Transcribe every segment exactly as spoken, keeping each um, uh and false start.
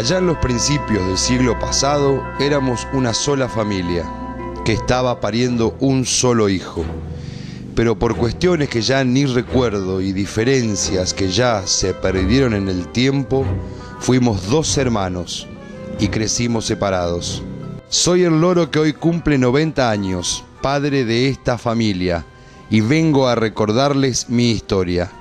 Allá en los principios del siglo pasado éramos una sola familia que estaba pariendo un solo hijo, pero por cuestiones que ya ni recuerdo y diferencias que ya se perdieron en el tiempo, fuimos dos hermanos y crecimos separados. Soy el loro que hoy cumple noventa años, padre de esta familia, y vengo a recordarles mi historia.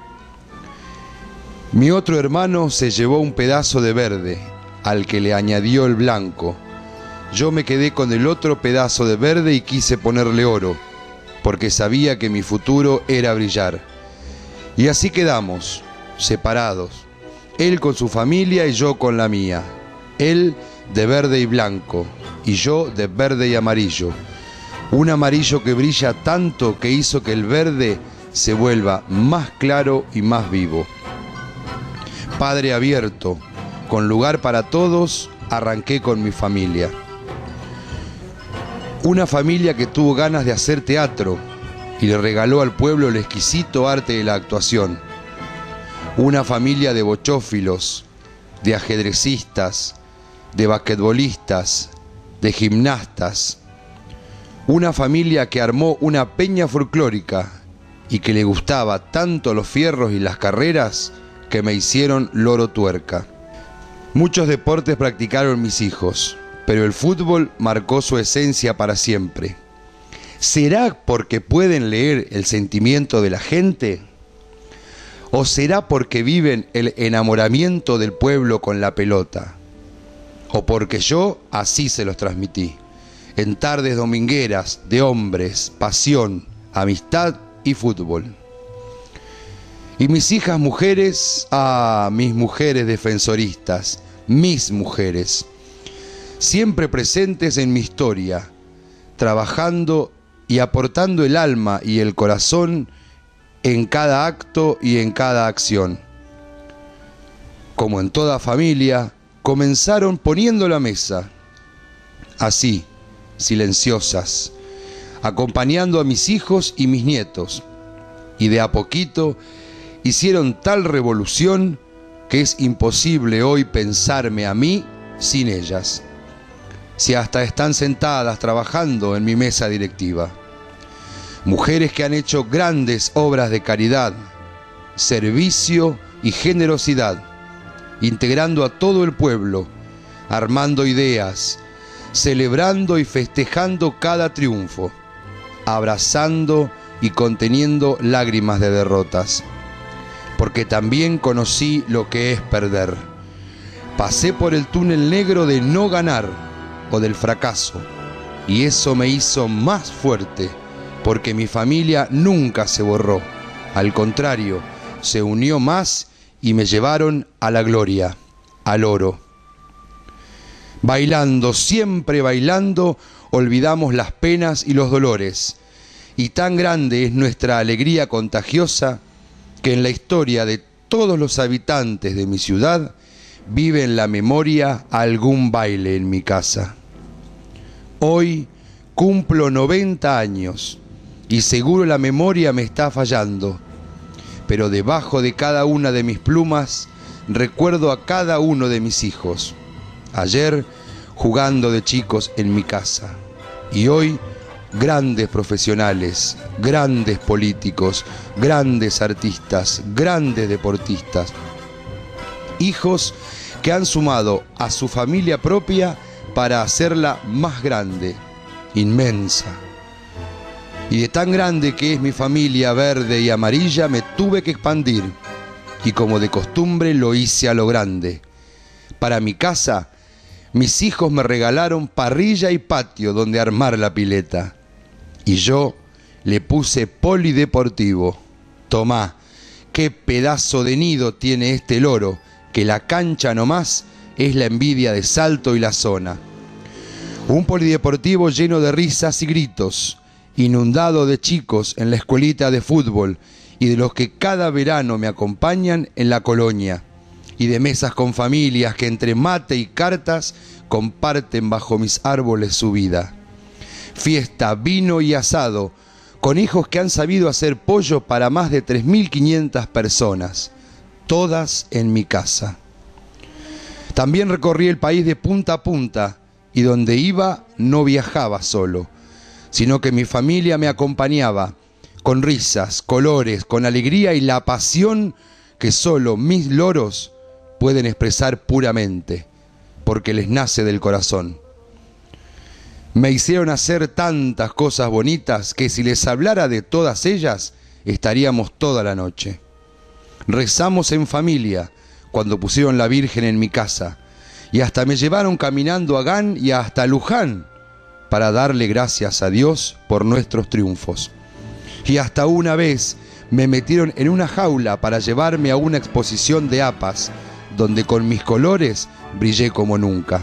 Mi otro hermano se llevó un pedazo de verde, al que le añadió el blanco. Yo me quedé con el otro pedazo de verde y quise ponerle oro, porque sabía que mi futuro era brillar. Y así quedamos, separados, él con su familia y yo con la mía. Él de verde y blanco, y yo de verde y amarillo. Un amarillo que brilla tanto que hizo que el verde se vuelva más claro y más vivo. Padre abierto, con lugar para todos, arranqué con mi familia. Una familia que tuvo ganas de hacer teatro y le regaló al pueblo el exquisito arte de la actuación. Una familia de bochófilos, de ajedrecistas, de basquetbolistas, de gimnastas. Una familia que armó una peña folclórica y que le gustaba tanto los fierros y las carreras que me hicieron loro tuerca. Muchos deportes practicaron mis hijos, pero el fútbol marcó su esencia para siempre. ¿Será porque pueden leer el sentimiento de la gente? ¿O será porque viven el enamoramiento del pueblo con la pelota? ¿O porque yo así se los transmití? En tardes domingueras de hombres, pasión, amistad y fútbol. Y mis hijas mujeres, ah, mis mujeres defensoristas, mis mujeres, siempre presentes en mi historia, trabajando y aportando el alma y el corazón en cada acto y en cada acción. Como en toda familia, comenzaron poniendo la mesa, así, silenciosas, acompañando a mis hijos y mis nietos, y de a poquito hicieron tal revolución que es imposible hoy pensarme a mí sin ellas, si hasta están sentadas trabajando en mi mesa directiva. Mujeres que han hecho grandes obras de caridad, servicio y generosidad, integrando a todo el pueblo, armando ideas, celebrando y festejando cada triunfo, abrazando y conteniendo lágrimas de derrotas. Porque también conocí lo que es perder. Pasé por el túnel negro de no ganar o del fracaso, y eso me hizo más fuerte, porque mi familia nunca se borró. Al contrario, se unió más y me llevaron a la gloria, al oro. Bailando, siempre bailando, olvidamos las penas y los dolores, y tan grande es nuestra alegría contagiosa que en la historia de todos los habitantes de mi ciudad vive en la memoria algún baile en mi casa. Hoy cumplo noventa años y seguro la memoria me está fallando, pero debajo de cada una de mis plumas recuerdo a cada uno de mis hijos. Ayer jugando de chicos en mi casa y hoy grandes profesionales, grandes políticos, grandes artistas, grandes deportistas. Hijos que han sumado a su familia propia para hacerla más grande, inmensa. Y de tan grande que es mi familia verde y amarilla, me tuve que expandir. Y como de costumbre lo hice a lo grande. Para mi casa, mis hijos me regalaron parrilla y patio donde armar la pileta. Y yo le puse polideportivo. Tomá, qué pedazo de nido tiene este loro, que la cancha nomás es la envidia de Salto y la zona. Un polideportivo lleno de risas y gritos, inundado de chicos en la escuelita de fútbol y de los que cada verano me acompañan en la colonia, y de mesas con familias que entre mate y cartas comparten bajo mis árboles su vida. Fiesta, vino y asado, con hijos que han sabido hacer pollo para más de tres mil quinientas personas, todas en mi casa. También recorrí el país de punta a punta, y donde iba no viajaba solo, sino que mi familia me acompañaba, con risas, colores, con alegría y la pasión que solo mis loros pueden expresar puramente, porque les nace del corazón. Me hicieron hacer tantas cosas bonitas que si les hablara de todas ellas, estaríamos toda la noche. Rezamos en familia cuando pusieron la Virgen en mi casa, y hasta me llevaron caminando a Gán y hasta Luján para darle gracias a Dios por nuestros triunfos. Y hasta una vez me metieron en una jaula para llevarme a una exposición de A P A S, donde con mis colores brillé como nunca.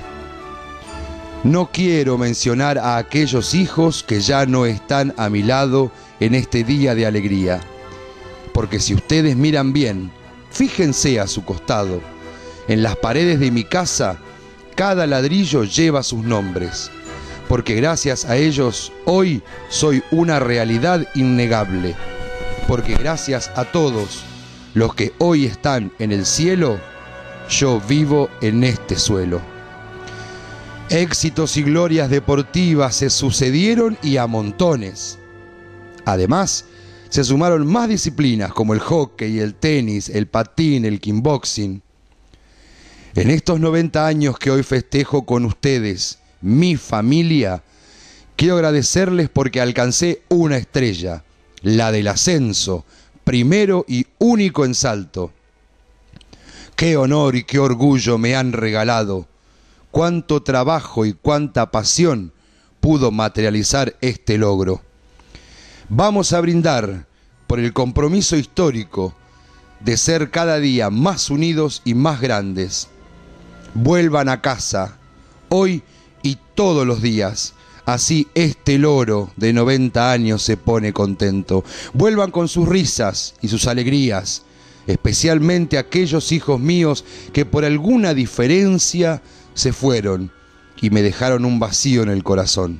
No quiero mencionar a aquellos hijos que ya no están a mi lado en este día de alegría, porque si ustedes miran bien, fíjense a su costado, en las paredes de mi casa, cada ladrillo lleva sus nombres, porque gracias a ellos hoy soy una realidad innegable, porque gracias a todos los que hoy están en el cielo, yo vivo en este suelo. Éxitos y glorias deportivas se sucedieron y a montones. Además, se sumaron más disciplinas como el hockey, el tenis, el patín, el kickboxing. En estos noventa años que hoy festejo con ustedes, mi familia, quiero agradecerles porque alcancé una estrella, la del ascenso, primero y único en Salto. Qué honor y qué orgullo me han regalado. Cuánto trabajo y cuánta pasión pudo materializar este logro. Vamos a brindar por el compromiso histórico de ser cada día más unidos y más grandes. Vuelvan a casa, hoy y todos los días. Así este loro de noventa años se pone contento. Vuelvan con sus risas y sus alegrías, especialmente aquellos hijos míos que por alguna diferencia se fueron y me dejaron un vacío en el corazón.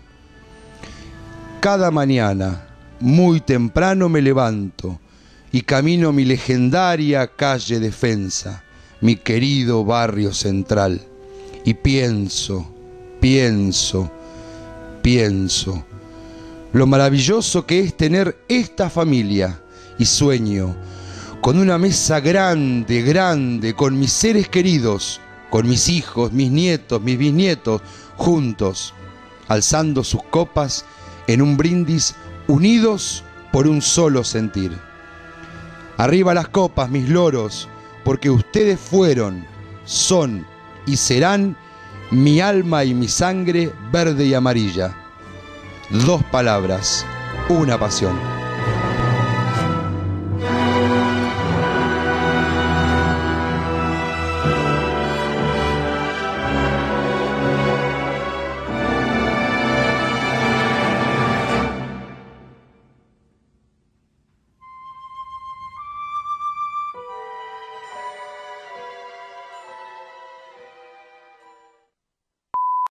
Cada mañana, muy temprano me levanto y camino mi legendaria calle Defensa, mi querido barrio central, y pienso, pienso, pienso lo maravilloso que es tener esta familia, y sueño con una mesa grande, grande, con mis seres queridos, con mis hijos, mis nietos, mis bisnietos, juntos, alzando sus copas en un brindis, unidos por un solo sentir. Arriba las copas, mis loros, porque ustedes fueron, son y serán mi alma y mi sangre verde y amarilla. Dos palabras, una pasión.